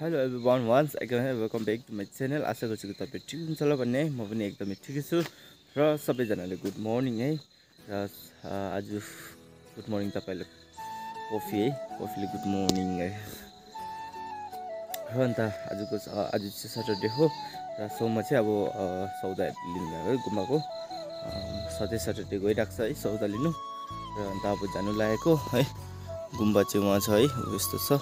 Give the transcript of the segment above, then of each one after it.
Hello everyone, once again welcome back to my channel. आशा गर्छु तपाईहरु ठिक हुनुहुन्छ होला भन्ने म पनि एकदमै ठिकै छु र सबैजनाले गुड मर्निङ है र आज गुड मर्निङ तपाईहरुले कफीले गुड मर्निङ है र अन्त आज चाहिँ सटरडे हो र सोममा चाहिँ अब सौदा लिनु गएको है गुम्बाको सधैँ सटरडे गइराख्छ है सौदा लिनु र अन्त अब जानु लागेको है गुम्बा चाहिँ वहाँ छ है यस्तो छ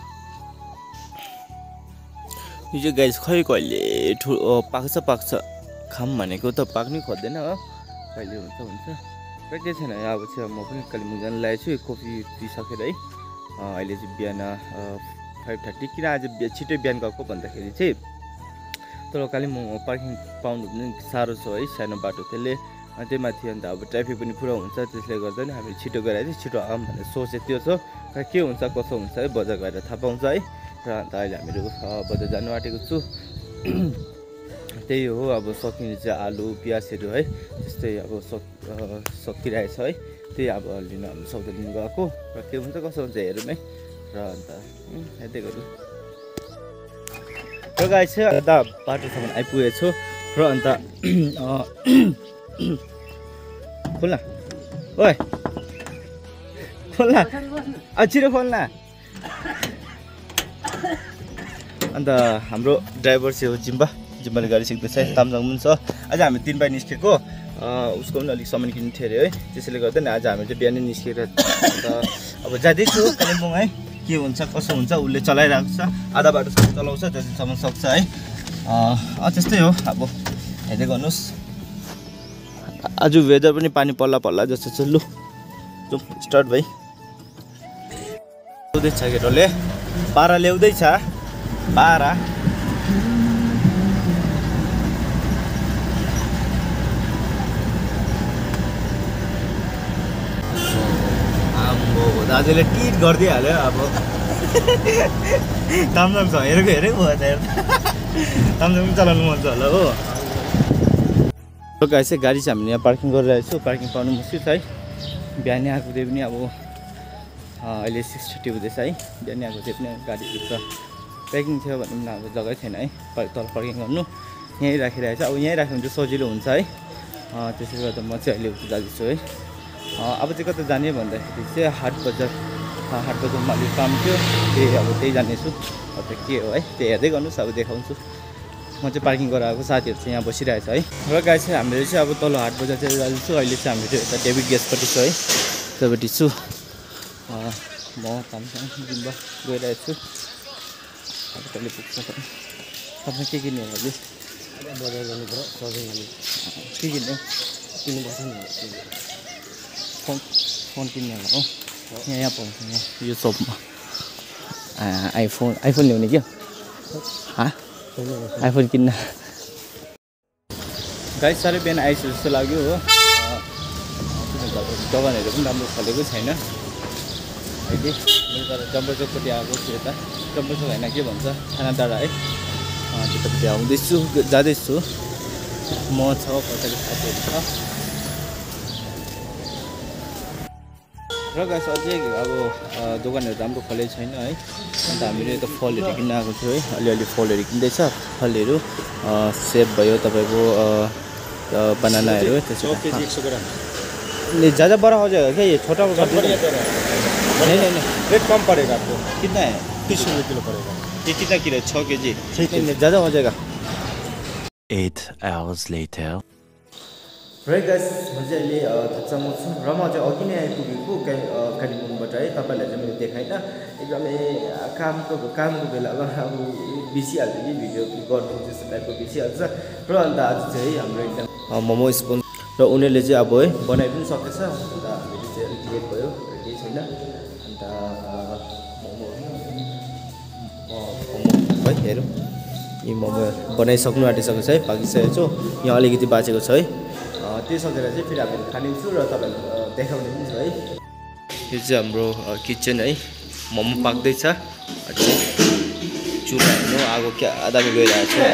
यो गाइस खै कहिले पाक्छ खाम भनेको त पाक्नै खोज्दैन हो कहिले हुन्छ र के छैन अब चाहिँ म पनि कालिम्पोङ जान लागेको छु कफी पिसकेर है अहिले चाहिँ बिहान 5:30 किन आज छिटै बिहान गएको भन्दाखेरि चाहिँ तर कालिम्पोङमा पार्किङ पाउनु पनि साह्रो छ है सानो बाटो त्यसले त्यही माथि अन्त अब ट्राफिक पनि पुरा हुन्छ त्यसले गर्दा नि हामी छिटो गएर चाहिँ छिटो आऊँ भनेर सोचे त्यो छ खै के हुन्छ कसो हुन्छ है बजार गएर थाहा पाउँछ है र अन्त अहिले हामीहरू बजार जानु आँटेको छु त्यही हो अब सकिने चाहिँ आलु प्याजहरू है त्यस्तै अब सकिरहेछ है त्यही अब लिन हामी सौदा लिनु गएको र के हुन्छ कसो हुन्छ हेरौँ है र अन्त हेर्दै गरौँ र गाइस चाहिँ अन्त बाटोसम्म आइपुगेको छु र अन्त खोल्न ओइ खोल्न छिटो खोल्न अन्त हाम्रो ड्राइभर चाहिँ हो जिम्बाले गाडी सिक्दैछ तामजाङ पनि छ आज हामी 3 बजे निस्केको उसको पनि अलिक सामान किन्नु थियो अरे है त्यसैले गर्दा नि आज हामी चाहिँ बिहानै निस्केर अन्त अब जाँदैछु कालिम्पोङ है के हुन्छ कसो हुन्छ उसले चलाइरहेको छ आधा बाटोसम्म चलाउँछ जतिसम्म सक्छ है त्यस्तै हो अब हेर्दै गर्नुहोस् आज वेदर पनि पानी पर्ला जस्तो छ लु स्टार्ट भाइ ल्याउँदैछ केटोले पारा ल्याउँदैछ पारा दाजुले टिट गरिदिइहाल्यो अब तामजाङ छ हेरेको भयो त तामजाङ पनि चलाउनु मन छ होला हो गाइस चाहिँ गाडी चाहिँ हामीले यहाँ पार्किङ गरिरहेको छु पार्किङ पाउनु मुस्किल छ है बिहानै आएको त्यही पनि अब अहिले 6:30 हुँदैछ है बिहानै आएको त्यही पनि गाडी पुग्छ प्याकिङ थियो भने पनि अब जग्गै छैन है तल पार्किङ गर्नु यहीँ राखिरहेको छ अब यहीँ राख्यो भने चाहिँ सजिलो हुन्छ है त्यसले गर्दा म चाहिँ अहिले उता जाँदैछु है अब चाहिँ कता जाने भन्दाखेरि चाहिँ हाट बजारमा अलिक काम थियो त्यही अब त्यही जानेछु अब के हो है त्यही हेर्दै गर्नुहोस् अब देखाउँछु म चाहिँ पार्किङ गराएको साथीहरू चाहिँ यहाँ बसिरहेको छ है र गाडी चाहिँ हामीहरू चाहिँ अब तल हाट बजार चाहिँ जाँदैछु अहिले चाहिँ हामीहरू यता डेभिड ग्यासपट्टि छु है त्यहाँपट्टि छु म तामजाङ जिम्बा गइरहेको छु अब कहिले पुग्छ तपाईँ के किन्नु होला बजार जानु पर्यो सपिङ गर्नु के किन्नुपर्छ नि फोन किन्ने होला हो यहाँ पाउँछ यहाँ यो सपमा आइफोन ल्याउने क्या आइफोन किन्न गाइस साह्रै बिहान आइसु जस्तो लाग्यो हो दोकानहरू पनि राम्रो खोलेको छैन अहिले तर जम्बरचोकपट्टि आएको छु यता जम्बरचोक होइन के भन्छ खाना डाँडा है त्यतापट्टि आउँदैछु जाँदैछु म छ कताको साथीहरू छ र गाइस अझै अब दोकानहरू राम्रो खोलेको छैन है अन्त हामीले यता फलहरू किन्न आएको छु है अलिअलि फलहरू किन्दैछ फलहरू सेब भयो तपाईँको बनानाहरू त्यसो नहीं ज़्यादा बड़ा हो जाएगा क्या ये छोटा होगा नहीं रेट कम पड़ेगा आपको कितना है 30 रुपये किलो पड़ेगा ये कितना किलो 6 kg नहीं ज़्यादा हो जाएगा 8 hours later राइट गाइस म चाहिँ अहिले थच्चामा छु र म चाहिँ अघि नै आइपुगेको कालिम्पोङबाट है तपाईँलाई चाहिँ मैले देखाएन एकदमै कामको बेलामा अब बिसिहाल्छ कि भिडियो गर्नु त्यस्तो टाइपको बिसिहाल्छ र अन्त आज चाहिँ हाम्रो एकदम मोमो स्पोन र उनीहरूले चाहिँ अब है बनाइ पनि सकेछ अन्त हामीले चाहिँ अलिक लेट भयो र केही छैन अन्त मोमो है हेरौँ यी मोमो बनाइसक्नु आँटिसकेको छ है पाकिसकेको छु यहाँ अलिकति बाँचेको छ है त्यो सकेर चाहिँ फेरि हामीले खानेछु र तपाईँलाई देखाउने पनि छ है यो चाहिँ हाम्रो किचन है मोमो पाक्दैछ चुल्हा हेर्नु आगो क्या दामी गइरहेको छ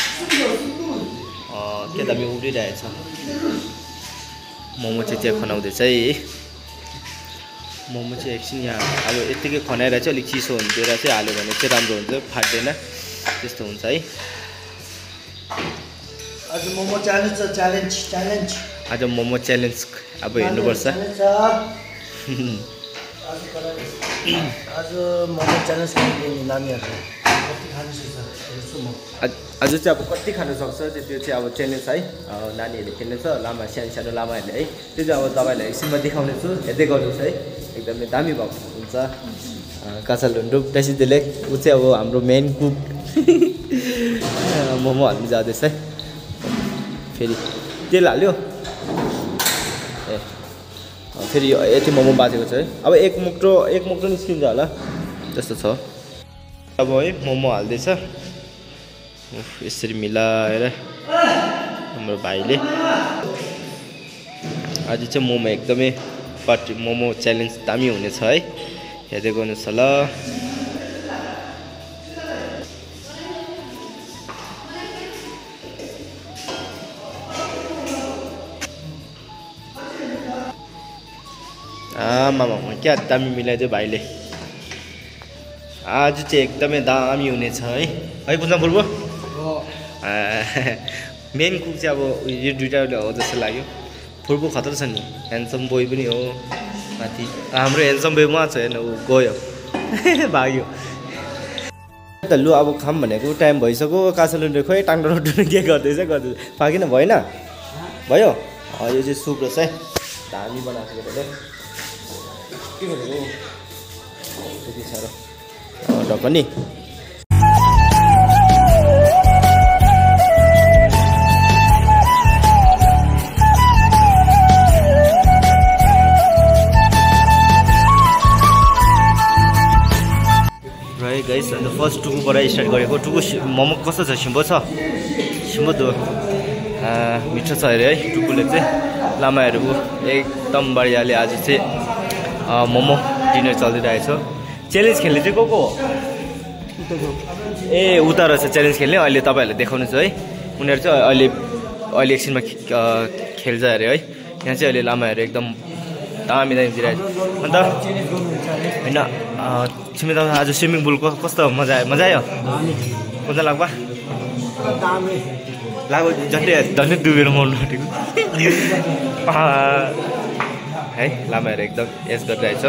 क्या दामी उडिरहेछ मोमो चाहिँ त्यहाँ खनाउँदैछ है मोमो चाहिँ एकछिन यहाँ अब यत्तिकै खनाएर चाहिँ अलिक चिसो हुँदैन चाहिँ हाल्यो भने चाहिँ राम्रो हुन्छ फाट्दैन त्यस्तो हुन्छ है आज मोमो च्यालेन्ज आज मोमो च्यालेन्ज अब हेर्नुपर्छ आज मोमो च्यालेन्ज गर्ने नानीहरुले कति खान सक्छ हेर्छु म आज चाहिँ अब कति खान सक्छ त्यो चाहिँ अब च्यालेन्ज है नानीहरूले खेल्ने छ लामा सानो लामाहरूले है त्यो चाहिँ अब तपाईँलाई एकछिनमा देखाउने छु हेर्दै गर्नुहोस् है एकदमै दामी भएको हुन्छ काँचा ढुन्डुक त्यसैले ऊ चाहिँ अब हाम्रो मेन कुक मोमो हाल्नु जाँदैछ है फेरि तेल हाल्यो ए फेरि यति मोमो बाजेको छ है अब एक मुक्टो निस्किन्छ होला जस्तो छ अब है मोमो हाल्दैछ यसरी मिलाएर हाम्रो भाइले आज चाहिँ मोमो एकदमै मोमो च्यालेन्ज दामी हुनेछ है हेर्दै गर्नुहोस् ल मामा क्या दामी मिलाइदियो भाइले आज चाहिँ एकदमै दामी हुनेछ है बुझ्न फुर्बो मेन कुक चाहिँ अब यो दुइटा हो जस्तो लाग्यो फुर्बो खतरा छ नि ह्यान्डसम बोय पनि हो माथि हाम्रो ह्यान्डसम बोय उहाँ छ हेर्न ऊ गयो भाग्यो त लु अब खाम भनेको टाइम भइसक्यो काँचो लुन्डे खोइ टाङ्डो रोड्नु के गर्दैछ पाकिन भएन भयो यो चाहिँ सुप रहेछ है दामी बनाएको के गरेको त्यति साह्रो ढकनी है गाइस अन्त फर्स्ट टुकुबाट स्टार्ट गरेको टुकु मोमो कस्तो छ सिम्बो छ सिम्बो दो मिठो छ अरे है टुकुले चाहिँ लामाहरू एकदम बढियाले आज चाहिँ मोमो डिनर चलिरहेछ च्यालेन्ज खेल्ने चाहिँ को हो ए उता रहेछ च्यालेन्ज खेल्ने अहिले तपाईँहरूले देखाउनु छ है उनीहरू चाहिँ अहिले एकछिनमा खेल्छ अरे है यहाँ चाहिँ अहिले लामाहरू एकदम दामी दिइरहेछ अन्त होइन छिमेक आज स्विमिङ पुलको कस्तो मजा आयो मजा लाग्बा लाग्यो झन्डै डुबेर मर्नु आँटेको है लामाहरू एकदम एज गरिरहेछ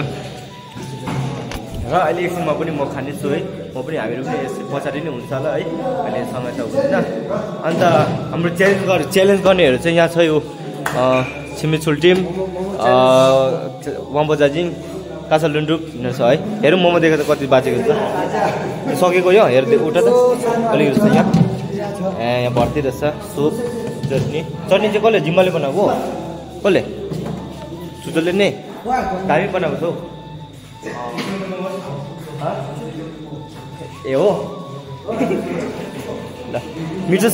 र अहिले एकछिनमा पनि म खानेछु है म पनि हामीहरू पनि पछाडि नै हुन्छ होला है अहिले समय त हुँदैन अन्त हाम्रो च्यालेन्ज गर्नेहरू चाहिँ यहाँ छ यो छिमेछुल टिम वम्बोजाजिङ काँचा लुन्डुक हिँड्नु छ है हेरौँ मोमो देखेर कति बाँचेको छ सकेको यो हेर्दै उठ त अलिक जस्तो यहाँ यहाँ भर्ती रहेछ सुप चटनी चाहिँ कसले जिम्माले बनाएको कसले सुजलले नै दामी बनाएको छ ए हो ल मिठो छ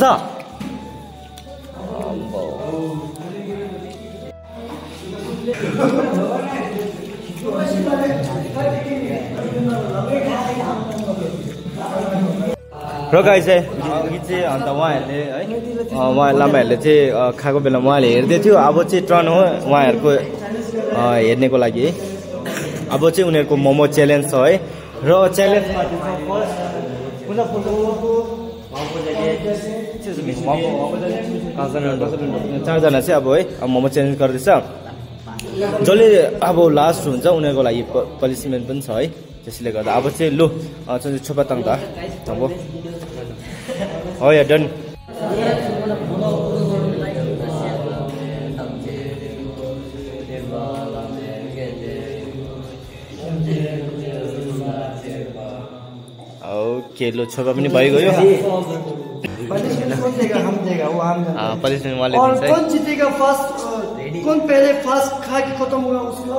र गाई चाहिँ अघि चाहिँ अन्त उहाँहरूले है लामाहरूले चाहिँ खाएको बेला उहाँले हेर्दै थियो अब चाहिँ टर्न हो उहाँहरूको हेर्नेको लागि है अब चाहिँ उनीहरूको मोमो च्यालेन्ज छ है र च्यालेन्जमा चारजना चाहिँ अब है मोमो च्यालेन्ज गर्दैछ जसले अब लास्ट हुन्छ उनीहरूको लागि पनिसमेन्ट पनि छ है त्यसले गर्दा अब चाहिँ लु चाहिँ छोपाताङ त अब हो या डन ओके लो छोपा पनि भइगयो पनिसमेन्ट वाले और कौन जीतेगा फर्स्ट कौन पहले फर्स्ट खा के खत्म हुआ उसको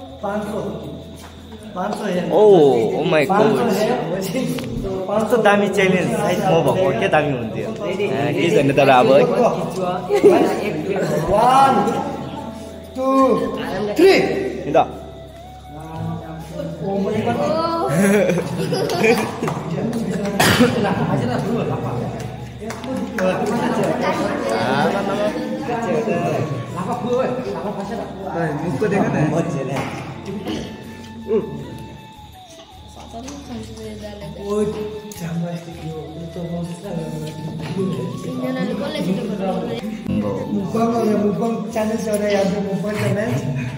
500 है ओ माय गॉड कस्तो दामी च्यालेन्ज साइज म भएको के दामी हुन्थ्यो के छैन तर अब 1 2 3 हिँड Mukbang channel चल रहा है यहाँ पे mukbang channel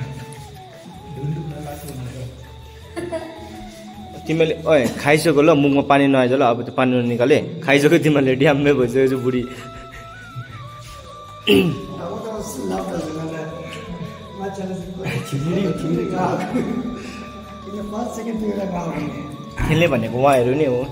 तिमीले ओए खाइसक्यो ल मुखमा पानी नआइज ल अब त्यो पानी निकाले खाइसक्यो तिमीले ड्याम्मै भइसक्यो जो बुढी खेल्ने भनेको उहाँहरू नै हो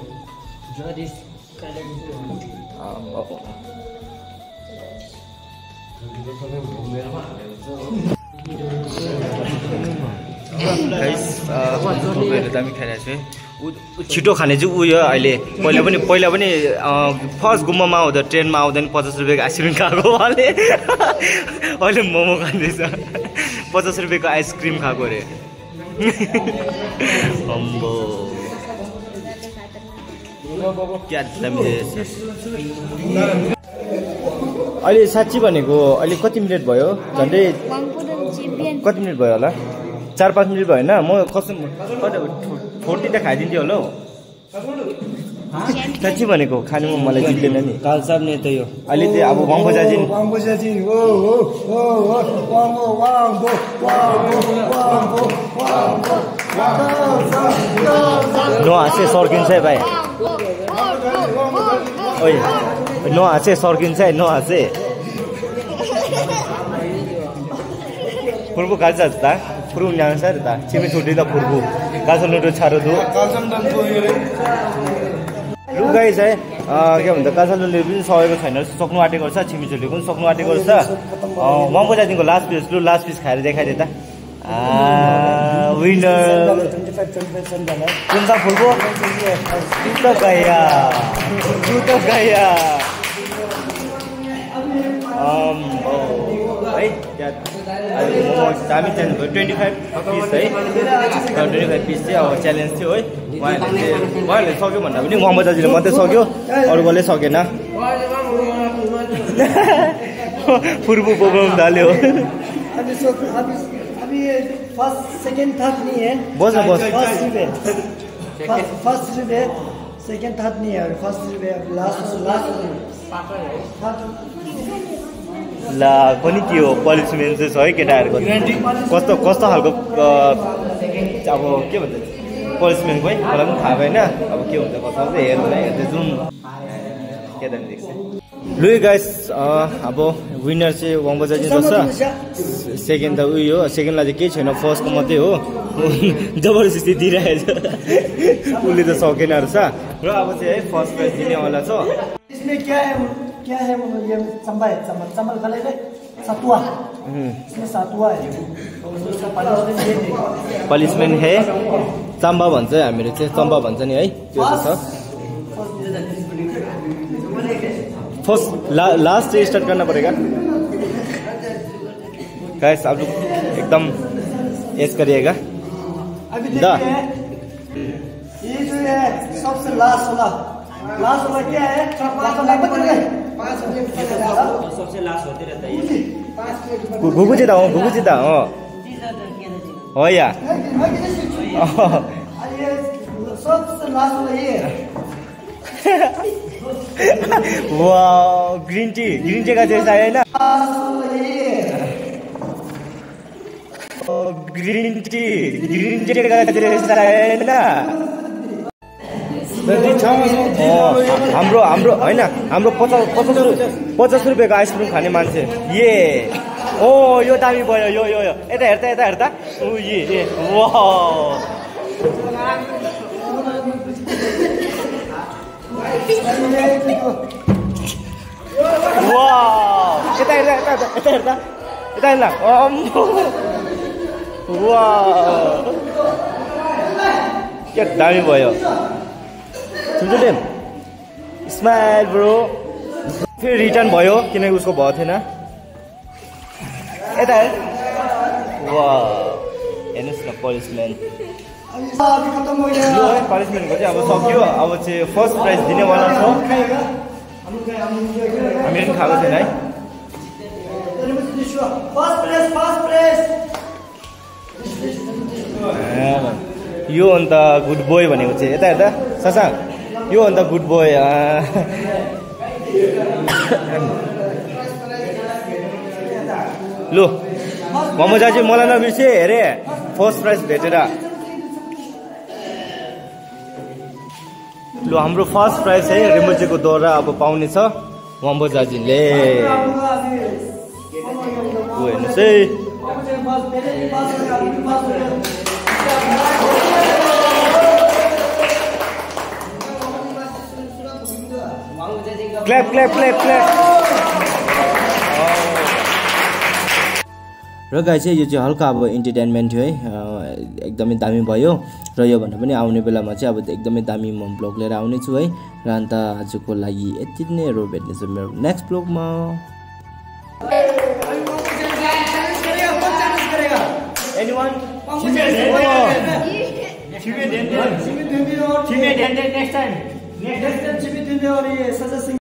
दामी खाइरहेको छु छिटो खाने चाहिँ उयो अहिले पहिला पनि फर्स्ट गुम्बामा आउँदा ट्रेनमा आउँदा नि 50 रुपियाँको आइसक्रिम खाएको उहाँले अहिले मोमो खाँदैछ 50 रुपियाँको आइसक्रिम खाएको अरे अम्बो क्या दामी अहिले साँच्ची भनेको अहिले कति मिनट भयो झन्डै कति मिनट भयो होला 4-5 मिनट भयो होइन म कसम 40 त खाइदिन्थ्यो होला साँच्ची भनेको खानुमा मलाई जित्दैन नि कालसाब नै त यो अहिले चाहिँ अब वाङबोजाजी नहाँसे सर्किन्छ है भाइ ओइ नहाँसे सर्किन्छ है नहाँसे पुर्बु खाल्छ त पुर्बु न्यान्छ त छिमे छोडी त पुर्बु कासल नुडो छारो दु लु गाइस है के भन्छ कासल नुडो पनि सकेको छैन सक्नु आँटेको छ छिमी छोडी पनि सक्नु आँटेको छ वाङबोजाजीको लास्ट पिस लु लास्ट पिस खाएर देखाइदे त विनर 25 कुन सा फुलको त गया है दामी च्यालेन्ज भयो 25 पिस है 25 पिस चाहिँ अब च्यालेन्ज थियो है उहाँहरूले सक्यो भन्दा पनि वाङबोजाजीले मात्रै सक्यो अरू कसले सकेन फुर्बु बोबाउनु थाल्यो अभी फर्स्ट सेकंड थर्ड नहीं है बस फर्स्ट रिवे सेकंड थर्ड नहीं है फर्स्ट रिवे लास्ट ला पनि के हो पनिसमेन्ट चाहिँ छ है केटाहरूको कस्तो खालको अब के भन्छ पनिसमेन्ट है मलाई पनि थाहा भएन अब के हुन्छ कस्तो चाहिँ हेर्दै जुन केटा देख्छ लु गाइस अब विनर चाहिँ वाङबोजाजी रहेछ सेकेन्ड त उयो हो सेकेन्डलाई चाहिँ केही छैन फर्स्टको मात्रै हो जबरजस्ती दिइरहेको छ उसले त सकेन रहेछ र अब चाहिँ है फर्स्ट प्राइज दिनेवाला छ इसमें क्या है वो ये चंबल खा ले सतुआ इसमें सतुआ है पनिसमेन्ट है चम्बा भन्छ हामीहरू चाहिँ चम्बा भन्छ नि है त्यो चाहिँ छ फर्स्ट लास्ट से स्टार्ट करना पड़ेगा गाइस आप लोग एकदम ऐस करिएगा अभी देखिए ये जो है सबसे लास्ट वाला क्या है सबसे लास्ट होते रहता है घुगुची दा हो या सबसे लास्ट वाला ये वाह ग्रीन टी का जैसा है ना ग्रीन टी का जैसा है ना हाम्रो होइन हाम्रो 50 रुपियाँको आइसक्रिम खाने मान्छे ये ओ यो दामी भयो यो यता हेर्दा ऊ ये वाह यता हेर्दा के दामी भयो सुन्छु स्माइल ब्रो फेरि रिटर्न भयो किनकि उसको भएको थिएन यता हेर्नुहोस् न पनिसमेन्ट पनिसमेन्टको चाहिँ अब सक्यो अब चाहिँ फर्स्ट प्राइज दिनेवाला छ हामीले पनि खाएको थिएन है यो अन्त गुड बोय भनेको चाहिँ यता हेर्दा सासाङ यो अन्त गुड बोय लु मोमोजाजी मलाई नबिर्से हेरे फर्स्ट प्राइज भेटेर लु हाम्रो फर्स्ट प्राइज है रिमुजीको द्वारा अब पाउने छ मोमोजाजीले हेर्नुहोस् है क्ल्याप क्ल्याप क्ल्याप क्ल्याप र गाई चाहिँ यो चाहिँ हल्का अब इन्टरटेनमेन्ट थियो है एकदमै दामी भयो र यो भन्दा पनि आउने बेलामा चाहिँ अब एकदमै दामी म ब्लग लिएर आउने छु है र अन्त आजको लागि यति नै रो भेट्नेछु मेरो नेक्स्ट ब्लगमा Anyone? Next time.